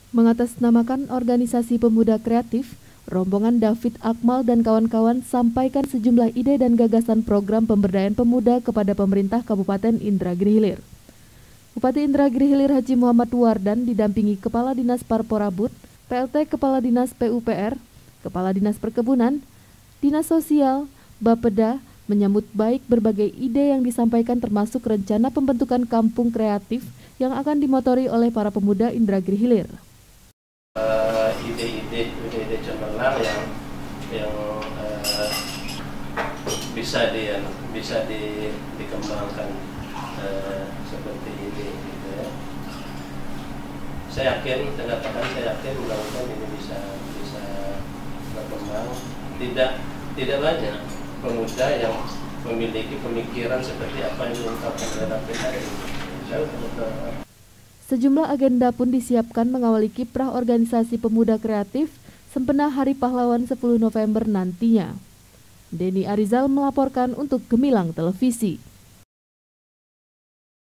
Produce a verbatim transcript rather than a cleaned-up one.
Mengatasnamakan organisasi pemuda kreatif, rombongan David Akmal dan kawan-kawan sampaikan sejumlah ide dan gagasan program pemberdayaan pemuda kepada pemerintah Kabupaten Indragiri Hilir. Bupati Indragiri Hilir Haji Muhammad Wardan didampingi Kepala Dinas Parporabut, P L T Kepala Dinas P U P R, Kepala Dinas Perkebunan, Dinas Sosial, Bapeda, menyambut baik berbagai ide yang disampaikan termasuk rencana pembentukan kampung kreatif yang akan dimotori oleh para pemuda Indragiri Hilir. Uh, ide-ide, ide-ide cemerlang yang yang uh, bisa di bisa di, dikembangkan uh, seperti ini, gitu ya. Saya yakin, saya katakan saya yakin mudah-mudahan ini bisa bisa berkembang. Tidak tidak banyak pemuda yang memiliki pemikiran seperti apa yang diungkapkan oleh David hari ini. Saya betul-betul. Sejumlah agenda pun disiapkan mengawali kiprah organisasi pemuda kreatif sempena Hari Pahlawan sepuluh November nantinya. Denny Arizal melaporkan untuk Gemilang Televisi.